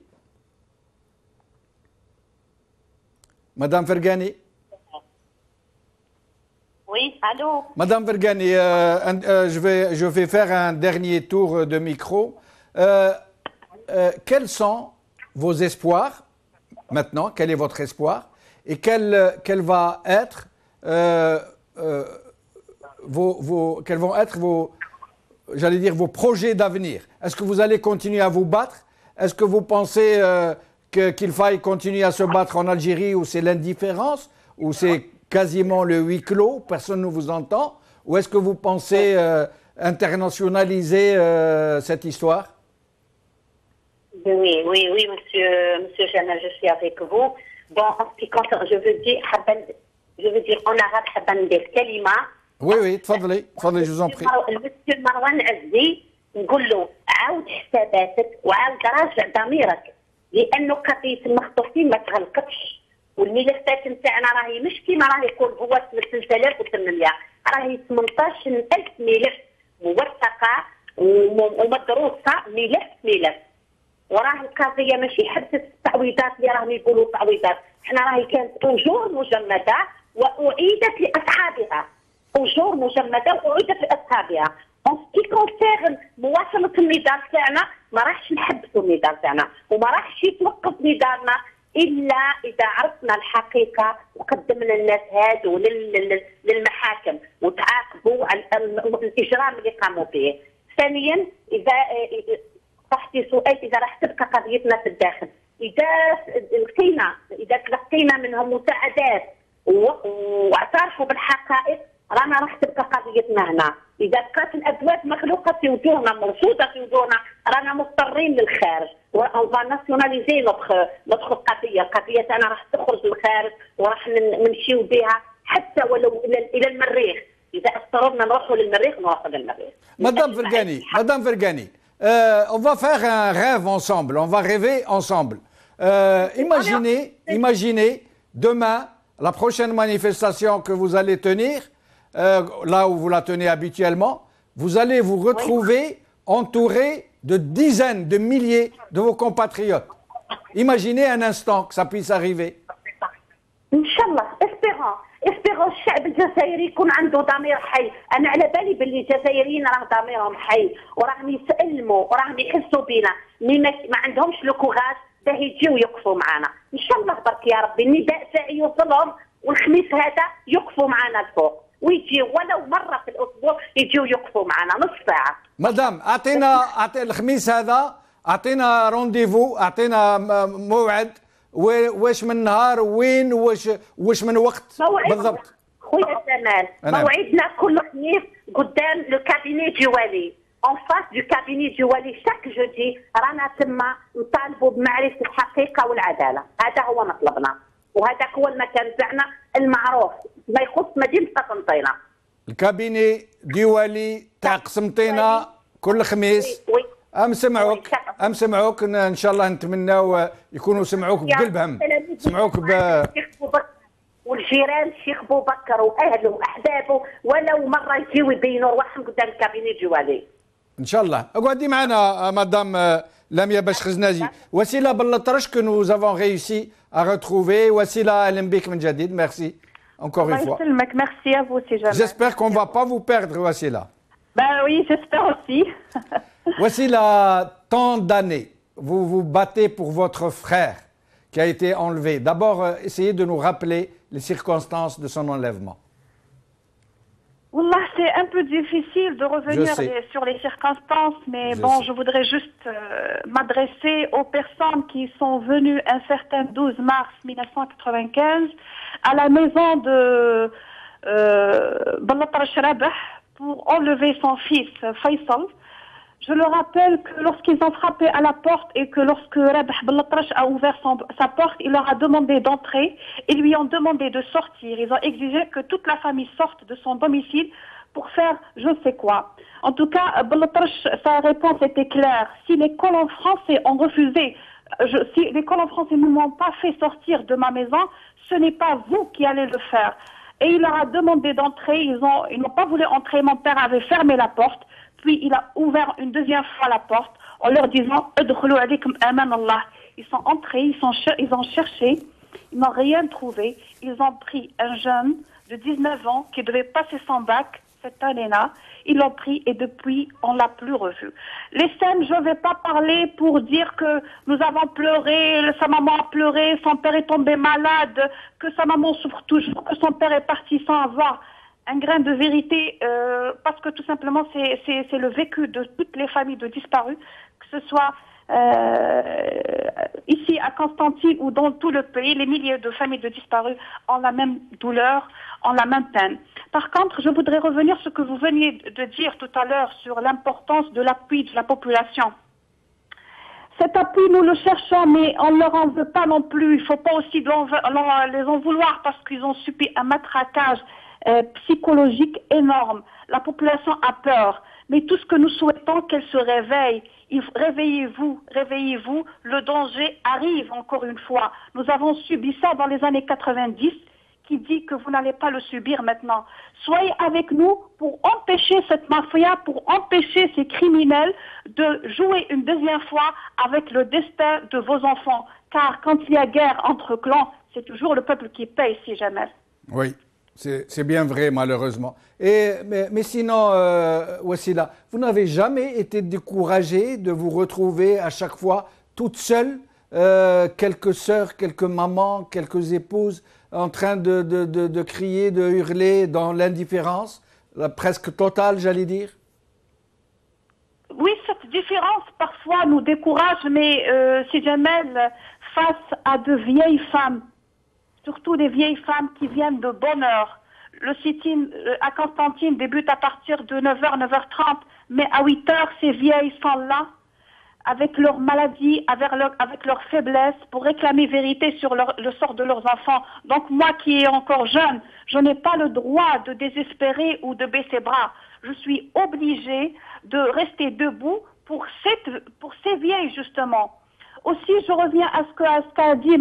Madame Fergani. Oui, allô. Madame Fergani, je vais faire un dernier tour de micro. Quels sont vos espoirs maintenant? Quel est votre espoir? Et quels vont être vos projets d'avenir? Est-ce que vous allez continuer à vous battre? Est-ce que vous pensez qu'il faille continuer à se battre en Algérie où c'est l'indifférence, où c'est quasiment le huis clos, personne ne vous entend? Ou est-ce que vous pensez internationaliser cette histoire? Oui, monsieur Jamal, je suis avec vous. Bon, je veux dire en arabe, habandir kalima. Oui, تفضلي, je vous en prie. المستر مروان عزي نقول له عاود حساباتك وعاود راجع ضميرك. لانه قضيه المخطوفين ما تغلقتش، والملفات نتاعنا راهي مش كيما راه يقول هو 3800، راهي 18000 ملف موثقه ومدروسه ملف. وراه القضيه ماشي حبسه التعويضات اللي راهم يقولوا تعويضات، حنا راهي كانت اجور مجمده واعيدت لاصحابها، اجور مجمده واعيدت لاصحابها. كي كونسيرن مواصله النضال تاعنا ما راحش نحبسوا النضال تاعنا وما راحش يتوقف نضالنا الا اذا عرفنا الحقيقه وقدمنا الناس هادو للمحاكم وتعاقبوا على الاجرام اللي قاموا به. ثانيا اذا صحتي سؤال اذا راح تبقى قضيتنا في الداخل، اذا تلقينا منهم مساعدات واعترفوا بالحقائق رانا راح تبقى قضيتنا هنا. اذا بقات الابواب مخلوقه في وجوهنا مرصوده في وجوهنا رانا مضطرين للخارج، ونفا ناسيوناليزي نوتخ القضيه تاعنا راح تخرج للخارج وراح نمشيو بها حتى ولو الى المريخ. اذا اضطررنا نروحوا للمريخ نروحوا للمريخ. Madame Fergani, on va faire un rêve ensemble, on va rêver ensemble. Imaginez demain la prochaine manifestation que vous allez tenir, là où vous la tenez habituellement, vous allez vous retrouver entouré de dizaines de milliers de vos compatriotes. Imaginez un instant que ça puisse arriver. Inch'Allah, espérons الشعب الجزائري يكون عنده ضمير حي. انا على بالي باللي الجزائريين راه ضميرهم حي وراهم يسلموا وراهم يحسوا بينا، ما عندهمش لو كوراج باه يجيو يوقفوا معنا. ان شاء الله برك يا ربي النداء تاعي يوصلهم والخميس هذا يوقفوا معنا الفوق ويجيو ولو مره في الاسبوع يجيو يوقفوا معنا نص ساعه. مدام اعطينا الخميس هذا اعطينا رونديفو، اعطينا موعد واش من نهار وين واش من وقت بالضبط. خويا جمال موعدنا كل خميس قدام لو كابيني دي والي، اون فاس دو كابيني دي والي شاك جودي رانا تما نطالبوا بمعرفه الحقيقه والعداله. هذا هو مطلبنا وهذاك هو المكان تاعنا المعروف ما يخص مدينه قسنطينه. الكابيني دي والي تاع قسنطينه كل خميس. سمعوك ان شاء الله نتمناو يكونوا سمعوك بقلبهم، سمعوك والجيران الشيخ بوبكر واهله واحبابه ولو مره يجيو يبينوا رواحهم قدام الكابيني الجوالي ان شاء الله. اقعدي معنا مدام لميا باش خزنازي. وسيله بالطرش que nous avons réussi à retrouver. وسيله اهلا بك من جديد. ميرسي encore une fois. الله يسلمك. ميرسي à vous سي جمال. J'espère qu'on va pas vous perdre وسيله. Ben oui, j'espère aussi. Wessila, tant d'années, vous vous battez pour votre frère qui a été enlevé. D'abord, essayez de nous rappeler les circonstances de son enlèvement. Wallah, c'est un peu difficile de revenir sur les circonstances, mais je voudrais juste m'adresser aux personnes qui sont venues un certain 12 mars 1995 à la maison de Ballatrash Rabah pour enlever son fils Faisal. Je le rappelle que lorsqu'ils ont frappé à la porte et que lorsque Rabah Ballatrash a ouvert sa porte, il leur a demandé d'entrer et lui ont demandé de sortir. Ils ont exigé que toute la famille sorte de son domicile pour faire je ne sais quoi. En tout cas, Ballatrash, sa réponse était claire. Si les colons français ont refusé, si les colons français ne m'ont pas fait sortir de ma maison, ce n'est pas vous qui allez le faire. Et il leur a demandé d'entrer, ils n'ont pas voulu entrer, mon père avait fermé la porte, puis il a ouvert une deuxième fois la porte en leur disant « Adkhulu alaykum aman Allah ». Ils sont entrés, ils ont cherché, ils n'ont rien trouvé, ils ont pris un jeune de 19 ans qui devait passer son bac cette année-là, ils l'ont pris et depuis on l'a plus revu. Les scènes, je ne vais pas parler pour dire que nous avons pleuré, sa maman a pleuré, son père est tombé malade, que sa maman souffre toujours, que son père est parti sans avoir un grain de vérité, parce que tout simplement c'est le vécu de toutes les familles de disparus, que ce soit ici à Constantine ou dans tout le pays, les milliers de familles de disparus ont la même douleur, ont la même peine. Par contre, je voudrais revenir sur ce que vous veniez de dire tout à l'heure sur l'importance de l'appui de la population. Cet appui, nous le cherchons, mais on ne leur en veut pas non plus. Il ne faut pas aussi les en vouloir parce qu'ils ont subi un matraquage psychologique énorme. La population a peur. Mais tout ce que nous souhaitons, qu'elle se réveille. Réveillez-vous, réveillez-vous, le danger arrive encore une fois. Nous avons subi ça dans les années 90, qui dit que vous n'allez pas le subir maintenant. Soyez avec nous pour empêcher cette mafia, pour empêcher ces criminels de jouer une deuxième fois avec le destin de vos enfants. Car quand il y a guerre entre clans, c'est toujours le peuple qui paye, si jamais. Oui, c'est bien vrai, malheureusement. Mais sinon, Wassila, vous n'avez jamais été découragée de vous retrouver à chaque fois toute seule, quelques sœurs, quelques mamans, quelques épouses, en train de crier, de hurler dans l'indifférence, presque totale, j'allais dire? Oui, cette différence parfois nous décourage, mais si jamais face à de vieilles femmes, surtout des vieilles femmes qui viennent de bonne heure, le sit-in à Constantine débute à partir de 9h, 9h30, mais à 8h, ces vieilles sont là, avec leur maladie, avec leur faiblesse, pour réclamer vérité sur le sort de leurs enfants. Donc moi qui est encore jeune, je n'ai pas le droit de désespérer ou de baisser bras. Je suis obligée de rester debout pour ces vieilles, justement. Aussi, je reviens à ce qu'a dit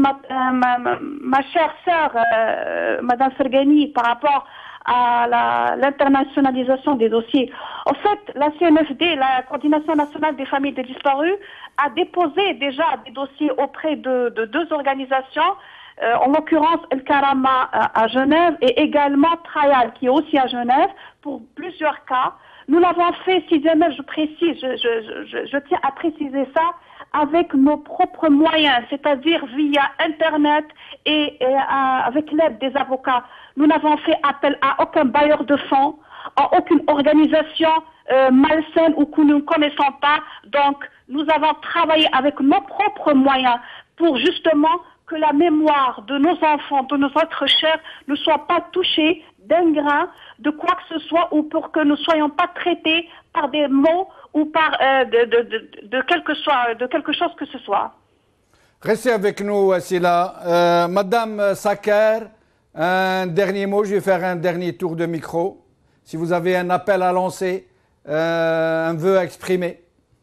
ma chère sœur, Madame Fergani, par rapport à l'internationalisation des dossiers. En fait, la CNFD, la Coordination nationale des familles des disparus, a déposé déjà des dossiers auprès de deux organisations, en l'occurrence El Karama à Genève et également Trial, qui est aussi à Genève, pour plusieurs cas. Nous l'avons fait, si jamais je précise, je tiens à préciser ça, avec nos propres moyens, c'est-à-dire via Internet et avec l'aide des avocats. Nous n'avons fait appel à aucun bailleur de fonds, à aucune organisation malsaine ou que nous ne connaissons pas. Donc, nous avons travaillé avec nos propres moyens pour justement que la mémoire de nos enfants, de nos autres chers, ne soit pas touchée d'un grain de quoi que ce soit ou pour que nous ne soyons pas traités par des mots ou par de quelque chose que ce soit. Restez avec nous, Wassila. Madame Saker, un dernier mot, je vais faire un dernier tour de micro. Si vous avez un appel à lancer, un vœu à exprimer.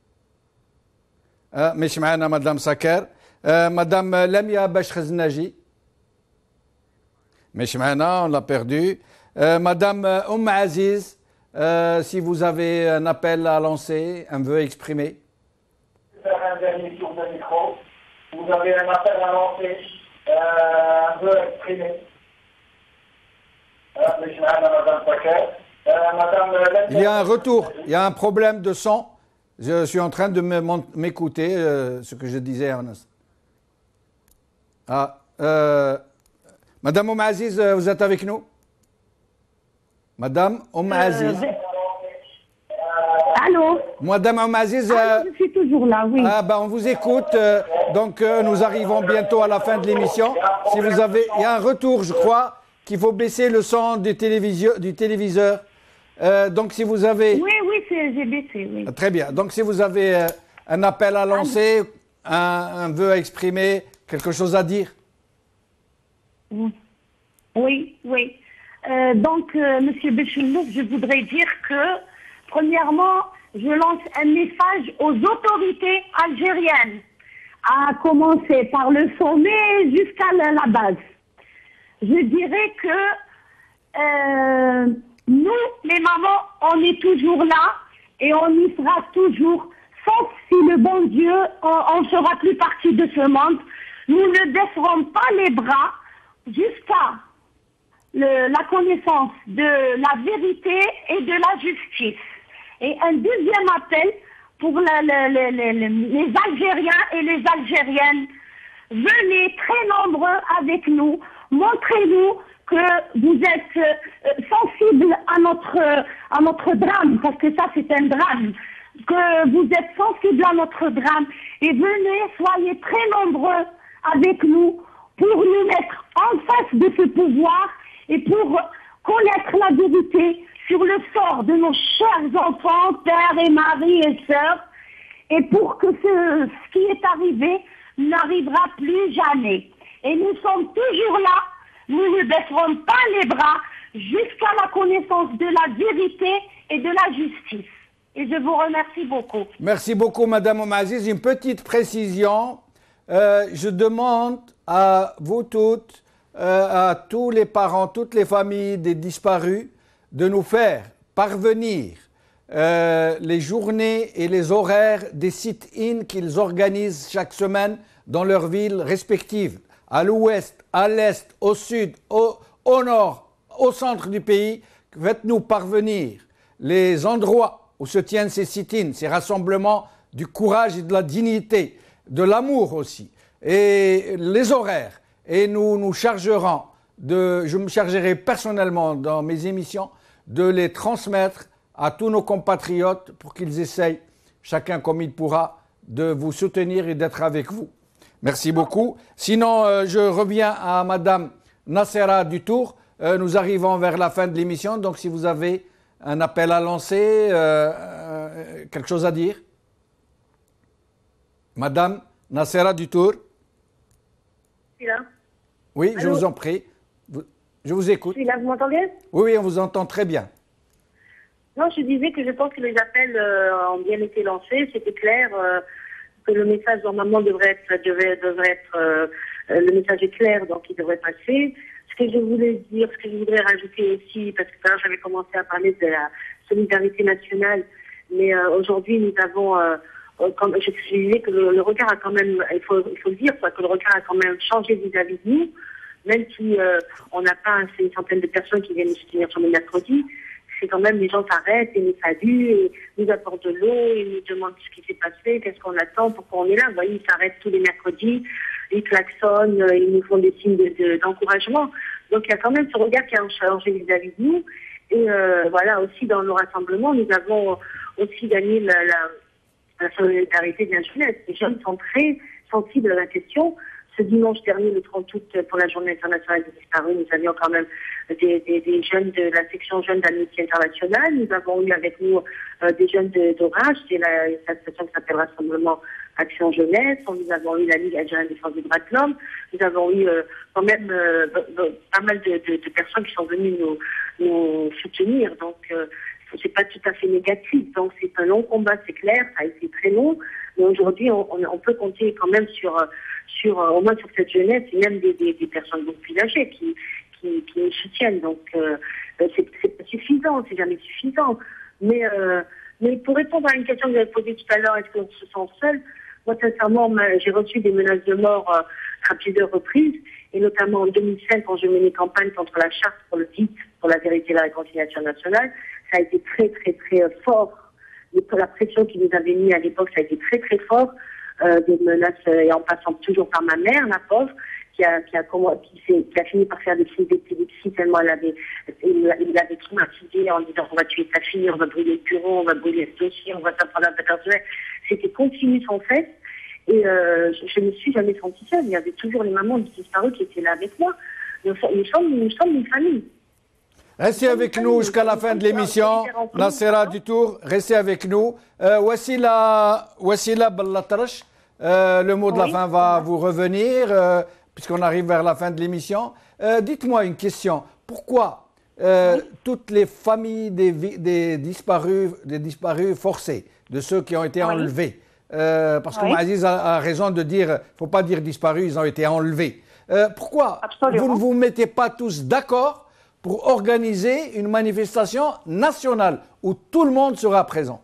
مش معنا Madame Saker. Madame Lamia Bachkhaznaji. مش معنا, on l'a perdu. Madame Aziz, si vous avez un appel à lancer, un vœu à exprimer. Faire un dernier tour de micro. Vous avez un appel à lancer, un vœu à exprimer. Il y a un retour, il y a un problème de son. Je suis en train de m'écouter, ce que je disais en instant. Madame Aziz, vous êtes avec nous? Madame Aziz. Allô? Madame Aziz. Je suis toujours là, oui. On vous écoute. Donc, nous arrivons bientôt à la fin de l'émission. Si vous avez, il y a un retour, je crois, qu'il faut baisser le son du téléviseur. Donc, si vous avez. Oui, j'ai baissé, oui. Très bien. Donc, si vous avez un appel à lancer, un vœu à exprimer, quelque chose à dire. Oui. Monsieur Béchounouf, je voudrais dire que, premièrement, je lance un message aux autorités algériennes, à commencer par le sommet jusqu'à la base. Je dirais que nous, les mamans, on est toujours là et on y sera toujours, sauf si le bon Dieu, on ne fera plus partie de ce monde. Nous ne baisserons pas les bras jusqu'à la connaissance de la vérité et de la justice. Et un deuxième appel pour les Algériens et les Algériennes. Venez très nombreux avec nous. Montrez-nous que vous êtes sensibles à notre drame, parce que ça c'est un drame. Que vous êtes sensibles à notre drame. Et venez, soyez très nombreux avec nous pour nous mettre en face de ce pouvoir et pour connaître la vérité sur le sort de nos chers enfants, pères et maris et sœurs, et pour que ce qui est arrivé n'arrivera plus jamais. Et nous sommes toujours là, nous ne baisserons pas les bras jusqu'à la connaissance de la vérité et de la justice. Et je vous remercie beaucoup. Merci beaucoup, Madame Oumaziz. Une petite précision. Je demande à vous toutes, à tous les parents, toutes les familles des disparus, de nous faire parvenir les journées et les horaires des sit-in qu'ils organisent chaque semaine dans leurs villes respectives, à l'ouest, à l'est, au sud, au nord, au centre du pays. Faites-nous parvenir les endroits où se tiennent ces sit-in, ces rassemblements du courage et de la dignité, de l'amour aussi, et les horaires. Et nous nous chargerons, je me chargerai personnellement dans mes émissions de les transmettre à tous nos compatriotes pour qu'ils essayent, chacun comme il pourra, de vous soutenir et d'être avec vous. Merci beaucoup. Sinon, je reviens à Madame Nassera Dutour. Nous arrivons vers la fin de l'émission, donc si vous avez un appel à lancer, quelque chose à dire. Madame Nassera Dutour. Oui, allô? Je vous en prie. Je vous écoute. Je suis là, vous m'entendez? Oui, on vous entend très bien. Non, je disais que je pense que les appels ont bien été lancés, c'était clair, que le message normalement devrait être le message est clair, donc il devrait passer. Ce que je voulais dire, ce que je voudrais rajouter aussi, parce que tout à l'heure j'avais commencé à parler de la solidarité nationale, mais aujourd'hui nous avons, je disais que le regard a quand même, il faut le dire, que le regard a quand même changé vis-à-vis de nous, même si on n'a pas une centaine de personnes qui viennent nous soutenir sur le mercredi. C'est quand même, les gens s'arrêtent et nous saluent, et nous apportent de l'eau, et nous demandent ce qui s'est passé, qu'est-ce qu'on attend, pourquoi on est là. Vous voyez, ils s'arrêtent tous les mercredis, ils klaxonnent, ils nous font des signes d'encouragement. Donc il y a quand même ce regard qui a changé vis-à-vis de nous. Et voilà, aussi dans nos rassemblements, nous avons aussi gagné la solidarité de la jeunesse. Les jeunes sont très sensibles à la question. Ce dimanche dernier, le 30 août, pour la journée internationale des disparus, nous avions quand même des jeunes de la section jeunes d'Amnesty International. Nous avons eu avec nous des jeunes d'Orage, c'est l'association qui s'appelle Rassemblement Action Jeunesse. Nous avons eu la Ligue algérienne de défense des droits de l'homme. Nous avons eu quand même pas mal de personnes qui sont venues nous soutenir. Donc, c'est pas tout à fait négatif. Donc, c'est un long combat, c'est clair. Ça a été très long. Mais aujourd'hui, on peut compter quand même sur au moins sur cette jeunesse et même des personnes beaucoup plus âgées qui nous soutiennent. Donc, c'est pas suffisant, c'est jamais suffisant. Mais pour répondre à une question que vous avez posée tout à l'heure, est-ce qu'on se sent seul? Moi, sincèrement, j'ai reçu des menaces de mort à plusieurs reprises, et notamment en 2005, quand je menais campagne contre la charte pour le DIT, pour la vérité et la réconciliation nationale. Ça a été très, très, très fort. La pression qu'ils nous avaient mis à l'époque, ça a été très, très fort. Des menaces, et en passant toujours par ma mère, la pauvre, qui a fini par faire des crises d'épilepsie tellement il l'avait traumatisée en disant on va tuer ta fille, on va brûler le bureau, on va brûler le dossier, on va s'apprendre à personnel. C'était continu sans cesse. Et je ne me suis jamais sentie seule. Il y avait toujours les mamans des disparus qui étaient là avec moi. Nous sommes une famille. Restez avec nous jusqu'à la fin de l'émission. Nassera Dutour, restez avec nous. Wassila Ballatrache, le mot de la fin va vous revenir, puisqu'on arrive vers la fin de l'émission. Dites-moi une question. Pourquoi toutes les familles des disparus forcés, de ceux qui ont été enlevés, parce que Aziz a raison de dire, il ne faut pas dire disparus, ils ont été enlevés. Pourquoi vous ne vous mettez pas tous d'accord pour organiser une manifestation nationale où tout le monde sera présent?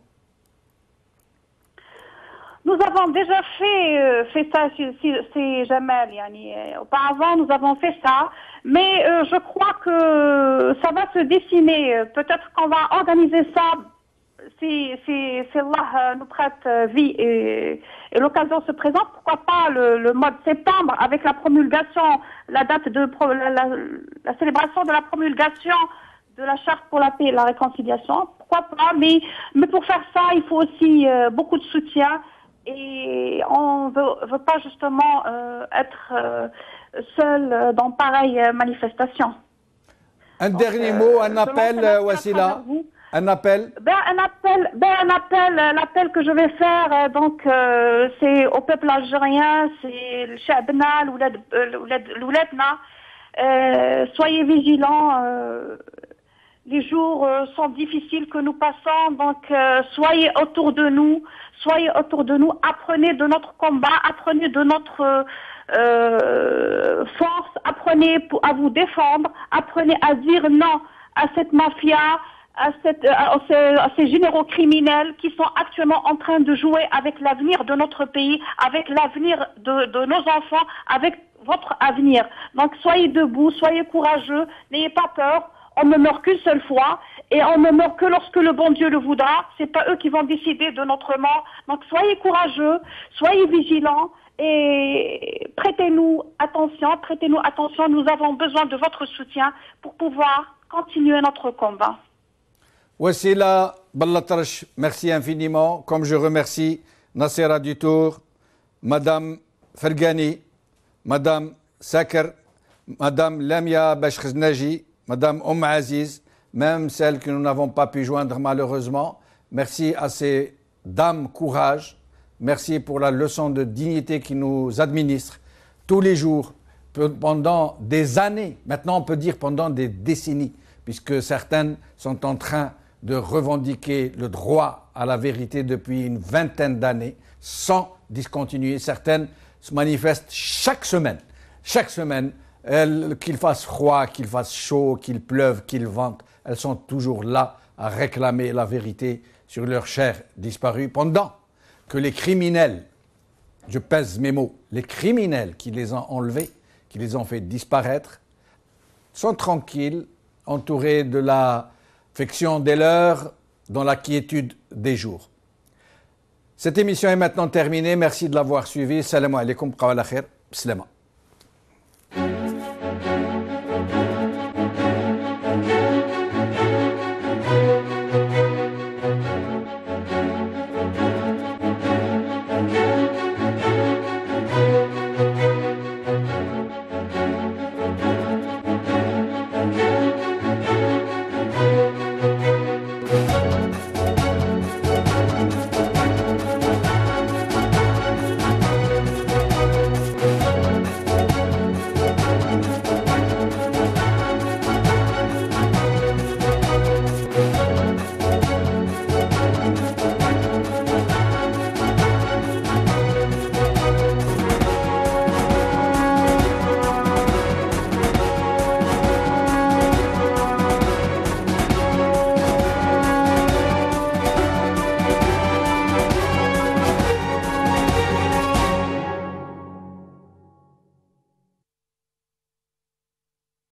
Nous avons déjà fait ça, c'est Jamal. Auparavant, nous avons fait ça, mais je crois que ça va se dessiner. Peut-être qu'on va organiser ça si Allah nous prête vie et l'occasion se présente. Pourquoi pas le mois de septembre avec la promulgation, la date de la célébration de la promulgation de la charte pour la paix et la réconciliation. Pourquoi pas, mais pour faire ça, il faut aussi beaucoup de soutien. Et on veut pas justement être seul dans pareille manifestation. Un dernier mot, un appel, Wassila. Un appel. L'appel que je vais faire, donc, c'est au peuple algérien, c'est le Chabna, l'Ouledna. Soyez vigilants. Les jours sont difficiles que nous passons, donc soyez autour de nous, apprenez de notre combat, apprenez de notre force, apprenez à vous défendre, apprenez à dire non à cette mafia, à ces généraux criminels qui sont actuellement en train de jouer avec l'avenir de notre pays, avec l'avenir de nos enfants, avec votre avenir. Donc soyez debout, soyez courageux, n'ayez pas peur. On ne meurt qu'une seule fois et on ne meurt que lorsque le bon Dieu le voudra. C'est pas eux qui vont décider de notre mort. Donc soyez courageux, soyez vigilants et prêtez-nous attention. Nous avons besoin de votre soutien pour pouvoir continuer notre combat. Wassila Ballatrache, merci infiniment. Comme je remercie Nassera Dutour, Madame Fergani, Madame Saker, Madame Lamia Bachkhaznaji, Madame Aziz, même celles que nous n'avons pas pu joindre malheureusement. Merci à ces dames courage. Merci pour la leçon de dignité qui nous administre tous les jours, pendant des années, maintenant on peut dire pendant des décennies, puisque certaines sont en train de revendiquer le droit à la vérité depuis une vingtaine d'années, sans discontinuer. Certaines se manifestent chaque semaine, qu'il fasse froid, qu'il fasse chaud, qu'il pleuve, qu'il vente, elles sont toujours là à réclamer la vérité sur leurs chers disparus, pendant que les criminels, je pèse mes mots, les criminels qui les ont enlevés, qui les ont fait disparaître, sont tranquilles, entourés de l'affection des leurs, dans la quiétude des jours. Cette émission est maintenant terminée. Merci de l'avoir suivie. Salam alaikum, qawala khair, slama.